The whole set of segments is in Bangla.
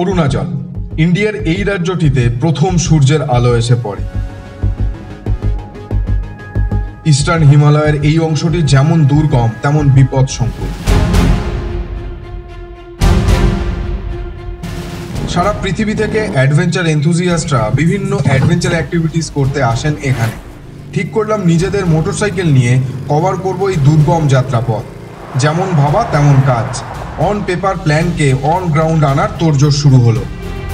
অরুণাচল ইন্ডিয়ার এই রাজ্যটিতে প্রথম সূর্যের আলো এসে পড়ে। ইস্টার্ন হিমালয়ের এই অংশটি যেমন দুর্গম তেমন বিপদসংকুল। সারা পৃথিবী থেকে অ্যাডভেঞ্চার এনথুজিয়াস্টরা বিভিন্ন অ্যাডভেঞ্চার অ্যাক্টিভিটিস করতে আসেন এখানে। ঠিক করলাম নিজেদের মোটরসাইকেল নিয়ে কভার করব এই দুর্গম যাত্রাপথ। যেমন ভাবা তেমন কাজ। অন পেপার প্ল্যানকে অন গ্রাউন্ড আনার তোড়জোড় শুরু হলো।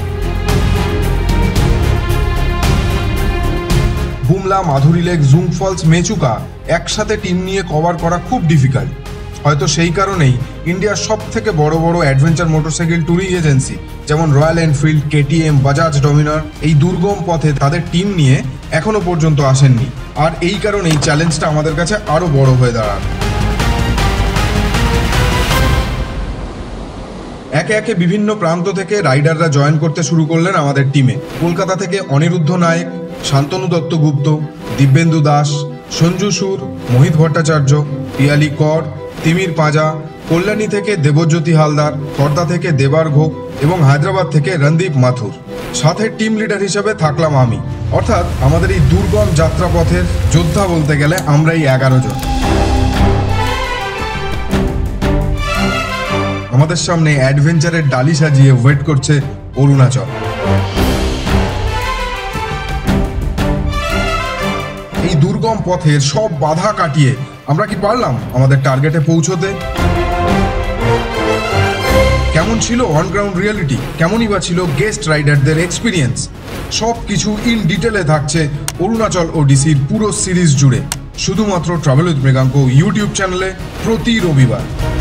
বুমলা, মাধুরী লেক, জুম ফলস, মেচুকা একসাথে টিম নিয়ে কভার করা খুব ডিফিকাল্ট। হয়তো সেই কারণেই ইন্ডিয়ার সব থেকে বড় বড় অ্যাডভেঞ্চার মোটরসাইকেল ট্যুরিং এজেন্সি যেমন Royal Enfield, KTM, Bajaj Dominar এই দুর্গম পথে তাদের টিম নিয়ে এখনো পর্যন্ত আসেননি। আর এই কারণেই চ্যালেঞ্জটা আমাদের কাছে আরো বড় হয়ে দাঁড়ায়। একে একে বিভিন্ন প্রান্ত থেকে রাইডাররা জয়েন করতে শুরু করলেন আমাদের টিমে। কলকাতা থেকে অনিরুদ্ধ নায়েক, শান্তনু দত্তগুপ্ত, দিব্যেন্দু দাস, সঞ্জু সুর, মোহিত ভট্টাচার্য, পিয়ালি কর, তিমির পাঁজা, কল্যাণী থেকে দেবজ্যোতি হালদার, খর্দা থেকে দেবার ঘোষ এবং হায়দ্রাবাদ থেকে রণদীপ মাথুর। সাথে টিম লিডার হিসেবে থাকলাম আমি। অর্থাৎ আমাদের এই দুর্গম যাত্রাপথের যোদ্ধা বলতে গেলে আমরাই 11 জন। আমাদের সামনে অ্যাডভেঞ্চারের ডালি সাজিয়ে ওয়েট করছে অরুণাচল। এই দুর্গম পথের সব বাধা কাটিয়ে আমরা কি পারলাম আমাদের টার্গেটে পৌঁছতে? কেমন ছিল অন গ্রাউন্ড রিয়েলিটি, কেমনই বা ছিল গেস্ট রাইডারদের এক্সপিরিয়েন্স, সব কিছু ইন ডিটেলে থাকছে অরুণাচল ওডিসির পুরো সিরিজ জুড়ে, শুধুমাত্র ট্রাভেল উইথ মৃগাঙ্ক ইউটিউব চ্যানেলে প্রতি রবিবার।